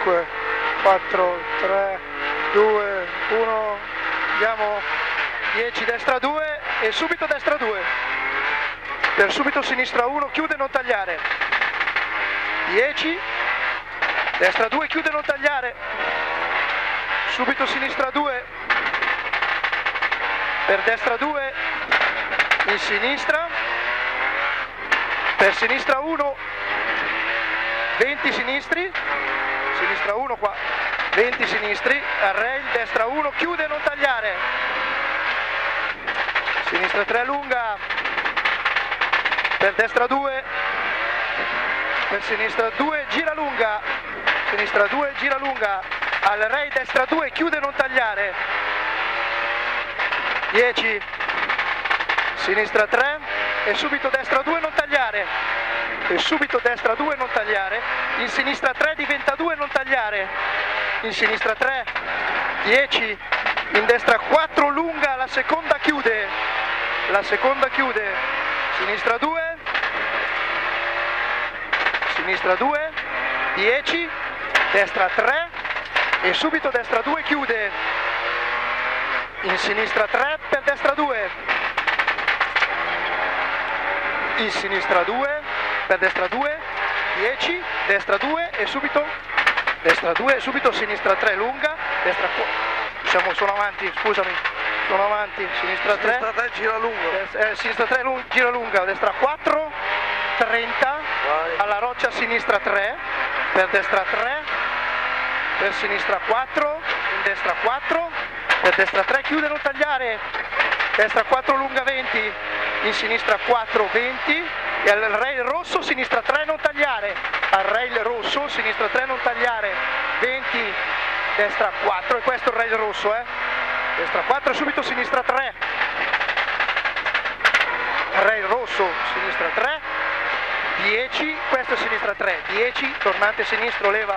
5, 4, 3, 2, 1, andiamo, 10, destra 2 e subito destra 2, per subito sinistra 1, chiude non tagliare, 10, destra 2, chiude non tagliare, subito sinistra 2, per destra 2, in sinistra, per sinistra 1, 20 sinistri, sinistra 1 qua, 20 sinistri, al rail, destra 1, chiude non tagliare, sinistra 3 lunga, per destra 2, per sinistra 2, gira lunga, sinistra 2, gira lunga, al rail, destra 2, chiude non tagliare, 10, sinistra 3 e subito destra 2 non tagliare, e subito destra 2 non tagliare, in sinistra 3 diventa 2 non tagliare, in sinistra 3, 10, in destra 4 lunga, la seconda chiude, sinistra 2, sinistra 2, 10, destra 3 e subito destra 2 chiude, in sinistra 3 per destra 2, in sinistra 2 per destra 2, 10, destra 2 e subito destra 2 e subito sinistra 3 lunga, destra 4, sono avanti, scusami, sono avanti, sinistra 3, sinistra 3 gira lungo, sinistra 3 gira lunga, destra 4, 30, vai, alla roccia sinistra 3, per destra 3, per sinistra 4, in destra 4, per destra 3, chiude non tagliare, destra 4 lunga 20, in sinistra 4, 20, e al rail rosso sinistra 3 non tagliare, al rail rosso sinistra 3 non tagliare, 20, destra 4, e questo è il rail rosso, destra 4 e subito sinistra 3, rail rosso, sinistra 3, 10, questo è sinistra 3, 10, tornante sinistro, leva,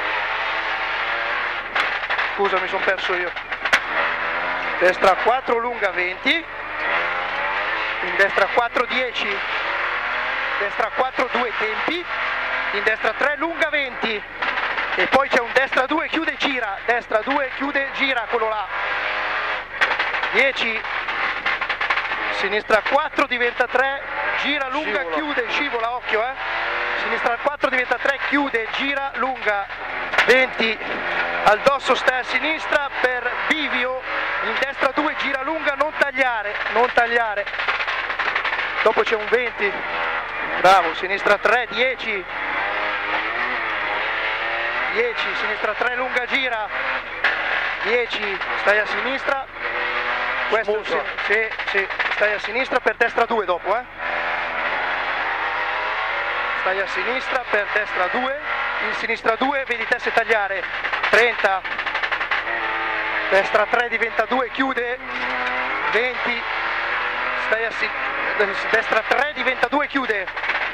scusa mi sono perso io, destra 4 lunga 20, in destra 4 10, destra 4 2 tempi, in destra 3 lunga 20 e poi c'è un destra 2 chiude gira, destra 2 chiude gira, quello là, 10, sinistra 4 diventa 3, gira lunga, scivola, chiude, scivola, occhio sinistra 4 diventa 3, chiude, gira lunga, 20, al dosso stai a sinistra per bivio, in destra 2 gira lunga, non tagliare, dopo c'è un 20, bravo, sinistra 3, 10, sinistra 3 lunga gira, 10, stai a sinistra, questo sì, stai a sinistra per destra 2 dopo, stai a sinistra per destra 2, in sinistra 2, vedi te se tagliare, 30, destra 3 diventa 2, chiude, 20, stai a destra 3 diventa 2, chiude,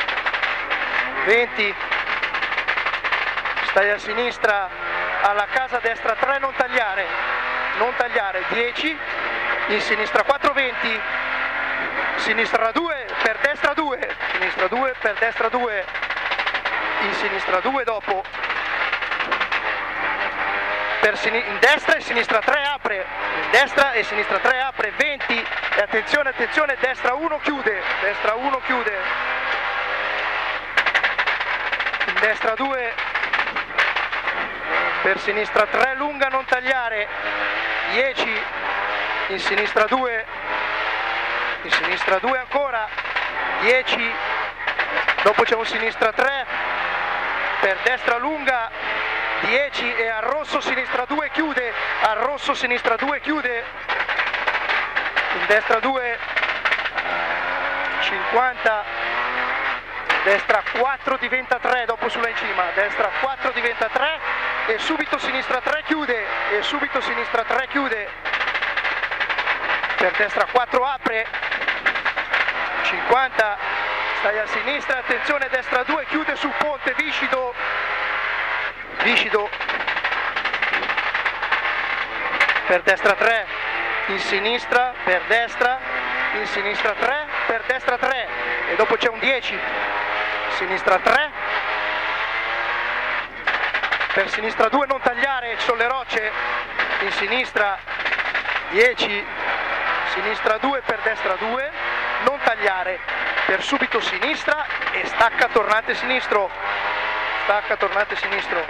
20, stai a sinistra, alla casa destra 3 non tagliare, 10, in sinistra 4, 20, sinistra 2 per destra 2, sinistra 2 per destra 2, in sinistra 2 dopo, in destra e sinistra 3 apre, in destra e sinistra 3 apre, 20, e attenzione, destra 1 chiude, in destra 2, per sinistra 3 lunga non tagliare, 10, in sinistra 2 ancora, 10, dopo c'è un sinistra 3, per destra lunga, 10 e al rosso sinistra 2 chiude, in destra 2, 50, destra 4 diventa 3, dopo sulla in cima, destra 4 diventa 3 e subito sinistra 3 chiude, per destra 4 apre, 50, stai a sinistra, attenzione, destra 2 chiude sul ponte, viscido, per destra 3, in sinistra, per destra, in sinistra 3, per destra 3 e dopo c'è un 10, sinistra 3, per sinistra 2, non tagliare, ci sono le rocce, in sinistra 10, sinistra 2 per destra 2, non tagliare, per subito sinistra e stacca tornante sinistro, stacca tornante sinistro,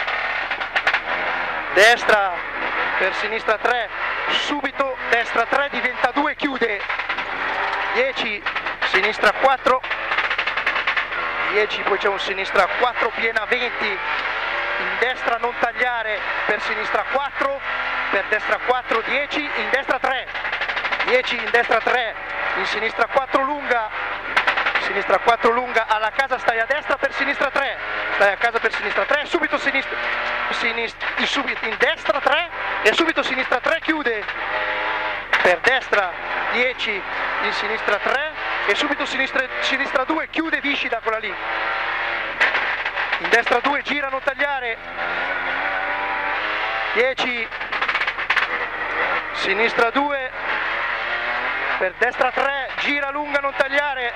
destra per sinistra 3, subito destra 3, diventa 2, chiude, 10, sinistra 4, 10, poi c'è un sinistra 4 piena 20, in destra non tagliare, per sinistra 4, per destra 4, 10, in destra 3, 10, in destra 3, in sinistra 4 lunga, sinistra 4 lunga, alla casa stai a destra per sinistra 3, stai a casa per sinistra 3, subito sinistra, subito in destra 3 e subito sinistra 3, chiude, per destra 10, in sinistra 3 e subito sinistra 2, chiude viscida quella lì, in destra 2, gira non tagliare, 10, sinistra 2, per destra 3, gira lunga non tagliare,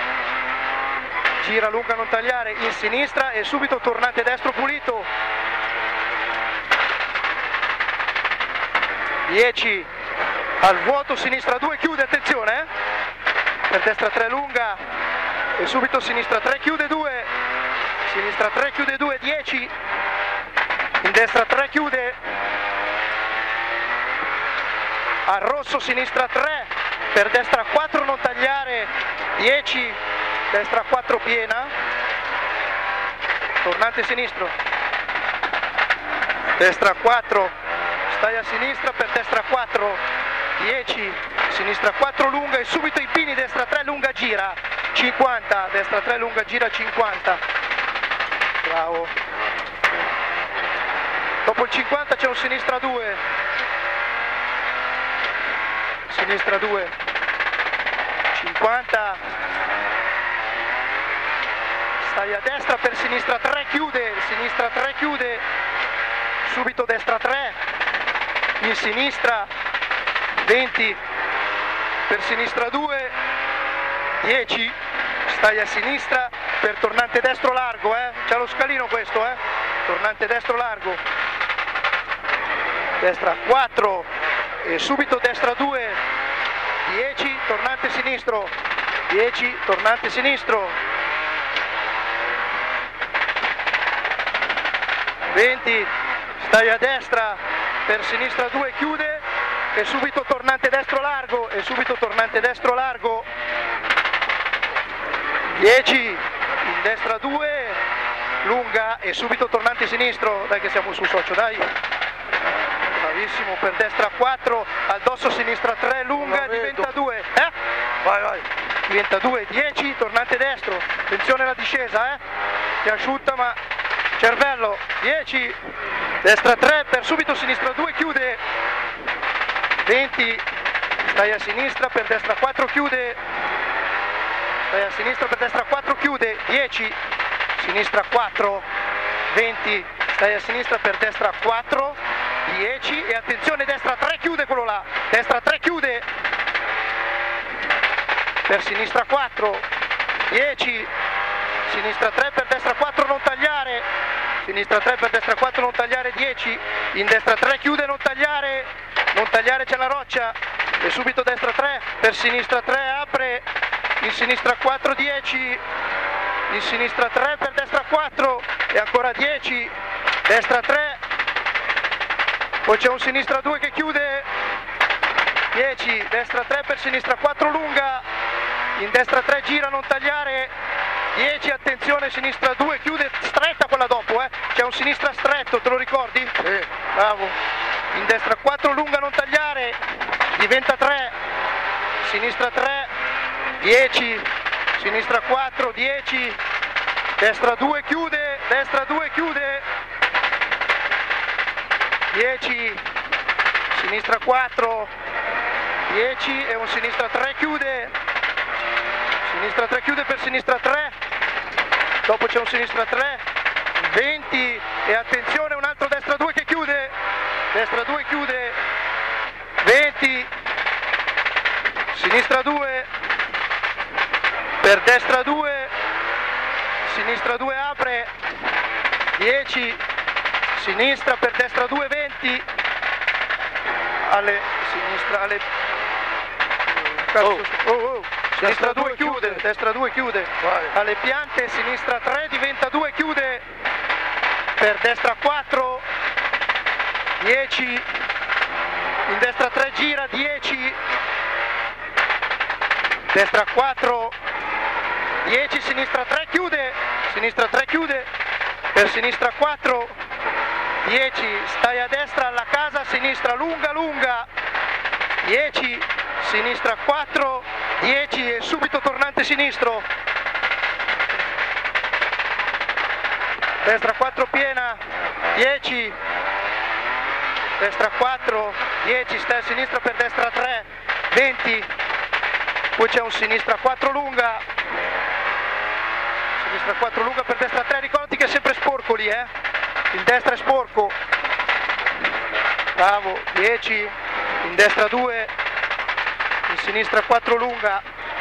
gira lunga non tagliare, in sinistra e subito tornante destro pulito, 10, al vuoto sinistra 2, chiude, attenzione, per destra 3 lunga e subito sinistra 3, chiude 2, sinistra 3, chiude 2, 10, in destra 3, chiude, al rosso sinistra 3, per destra 4 non tagliare, 10, destra 4 piena, tornante sinistro, destra 4, stai a sinistra per destra 4, 10, sinistra 4 lunga e subito i pini, destra 3 lunga gira, 50, destra 3 lunga gira 50, bravo, dopo il 50 c'è un sinistra 2, sinistra 2, 50, stai a destra per sinistra 3, chiude, sinistra 3 chiude, subito destra 3, in sinistra 20, per sinistra 2, 10, stai a sinistra per tornante destro largo, c'è lo scalino questo, tornante destro largo, destra 4 e subito destra 2, 10, tornante sinistro, 10, tornante sinistro, 20, stai a destra per sinistra 2, chiude e subito tornante destro largo e subito tornante destro largo, 10, in destra 2, lunga e subito tornante sinistro, dai che siamo su socio, dai, bravissimo, per destra 4, addosso sinistra 3, lunga, diventa 2, vai, diventa 2, 10, tornante destro, attenzione alla discesa, ti asciutta ma cervello, 10, destra 3, per subito sinistra 2, chiude, 20, stai a sinistra per destra 4, chiude, stai a sinistra per destra 4, chiude, 10, sinistra 4, 20, stai a sinistra per destra 4, 10 e attenzione destra 3, chiude quello là, destra 3 chiude, per sinistra 4, 10, sinistra 3 per destra 4 non tagliare, sinistra 3 per destra 4 non tagliare, 10, in destra 3 chiude non tagliare c'è la roccia e subito destra 3, per sinistra 3 apre, in sinistra 4, 10, in sinistra 3 per destra 4 e ancora 10, destra 3, poi c'è un sinistra 2 che chiude, 10, destra 3 per sinistra 4 lunga, in destra 3 gira non tagliare, 10, attenzione sinistra 2 chiude, stretta quella dopo, c'è un sinistra stretto, te lo ricordi? Bravo, in destra 4 lunga non tagliare, diventa 3, sinistra 3, 10, sinistra 4, 10, destra 2 chiude, 10, sinistra 4, 10 e un sinistra 3 chiude, sinistra 3 chiude per sinistra 3, dopo c'è un sinistra 3, 20 e attenzione un altro destra 2 che chiude, destra 2 chiude, 20, sinistra 2, per destra 2, sinistra 2 apre, 10, sinistra per destra 2, 20, alle sinistra, alle sinistra 2 chiude, destra 2 chiude, alle piante, sinistra 3 diventa 2, chiude, per destra 4, 10, in destra 3 gira, 10, destra 4, 10, sinistra 3 chiude, per sinistra 4, 10, stai a destra alla casa, sinistra lunga, lunga, 10, sinistra 4, 10 e subito tornante sinistro, destra 4 piena, 10, destra 4, 10, stai a sinistra per destra 3, 20, poi c'è un sinistra 4 lunga, sinistra 4 lunga per destra 3, ricordati che è sempre sporco lì, il destra è sporco, bravo, 10, in destra 2, in sinistra 4 lunga,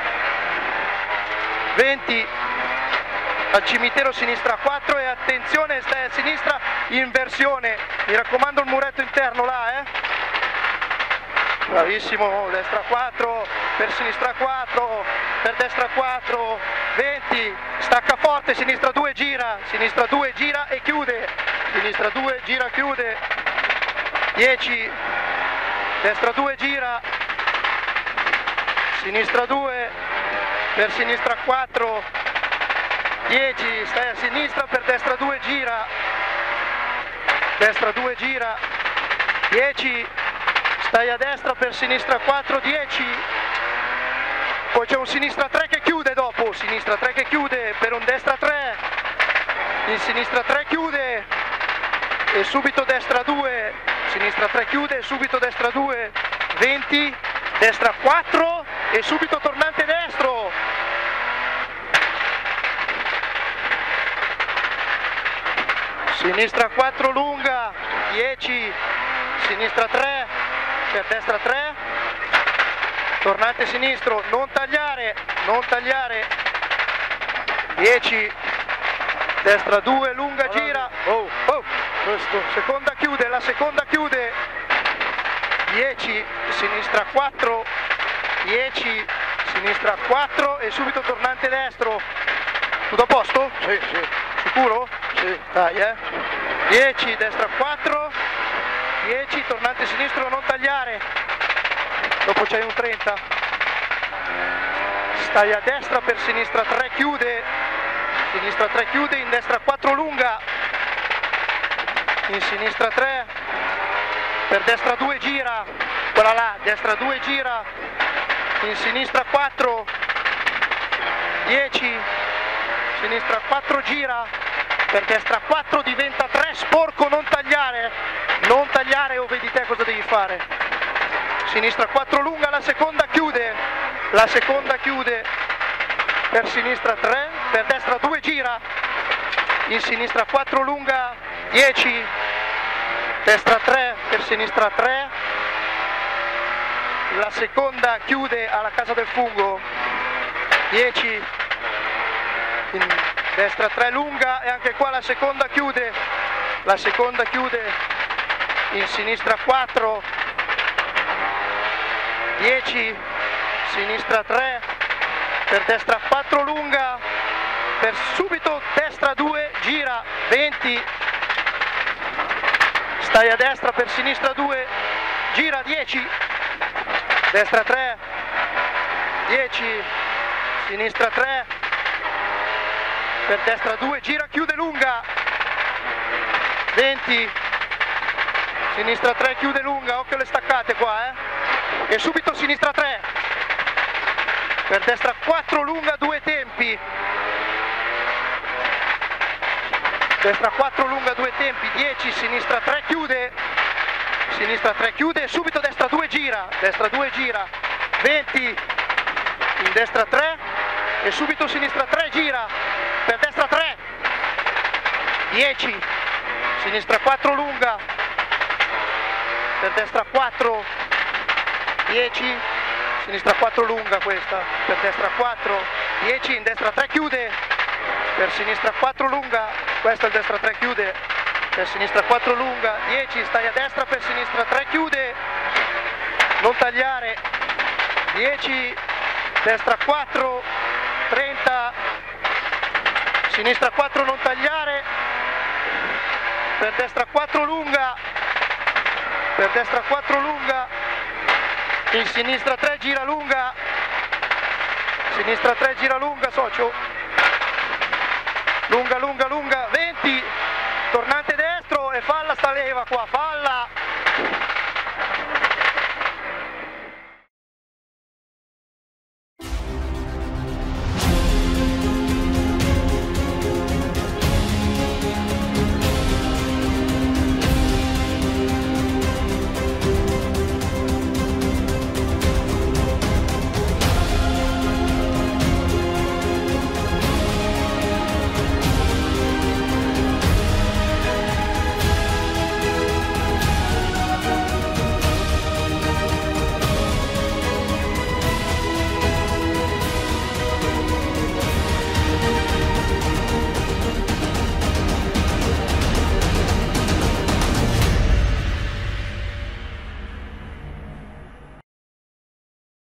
20, al cimitero sinistra 4 e attenzione, stai a sinistra, inversione, mi raccomando il muretto interno là, bravissimo, destra 4, per sinistra 4, per destra 4, 20, stacca forte, sinistra 2 gira e chiude, sinistra 2 gira, chiude, 10, destra 2 gira, sinistra 2, per sinistra 4, 10, stai a sinistra, per destra 2 gira, destra 2 gira, 10, stai a destra, per sinistra 4, 10, poi c'è un sinistra 3 che chiude dopo, sinistra 3 che chiude, per un destra 3, in sinistra 3 chiude e subito destra 2, sinistra 3 chiude e subito destra 2, 20, destra 4 e subito tornante destro, sinistra 4 lunga, 10, sinistra 3, per destra 3, tornante sinistro, non tagliare, 10, destra 2, lunga, gira, seconda chiude, la seconda chiude, 10, sinistra 4, 10, sinistra 4 e subito tornante destro, tutto a posto? Sì, sì. Sicuro? Sì. Dai, 10, destra 4, 10, tornante sinistro, non tagliare, dopo c'hai un 30, stai a destra, per sinistra 3 chiude, in destra 4 lunga, in sinistra 3, per destra 2 gira, quella là, destra 2 gira, in sinistra 4, 10, sinistra 4 gira, per destra 4 diventa 3, sporco, non tagliare o vedi te cosa devi fare, sinistra 4 lunga, la seconda chiude, per sinistra 3, per destra 2 gira, in sinistra 4 lunga, 10, destra 3, per sinistra 3, la seconda chiude alla casa del fungo, 10, in destra 3 lunga e anche qua la seconda chiude, in sinistra 4, 10, sinistra 3, per destra 4 lunga, per subito destra 2 gira, 20, stai a destra, per sinistra 2 gira, 10, destra 3, 10, sinistra 3, per destra 2 gira, chiude lunga, 20, sinistra 3 chiude lunga, occhio alle staccate qua, e subito sinistra 3, per destra 4 lunga, 2 tempi, destra 4 lunga, 2 tempi, 10, sinistra 3 chiude e subito destra 2 gira, 20, in destra 3 e subito sinistra 3 gira, per destra 3, 10, sinistra 4 lunga, per destra 4, 10, sinistra 4 lunga questa, per destra 4, 10, in destra 3 chiude, per sinistra 4 lunga, questo è il destra 3 chiude, per sinistra 4 lunga, 10, stai a destra per sinistra 3, chiude, non tagliare, 10, destra 4, 30, sinistra 4 non tagliare, per destra 4 lunga, per destra 4 lunga, in sinistra 3 gira lunga, sinistra 3 gira lunga socio, lunga lunga lunga, 20, tornante destro e falla sta leva qua, falla,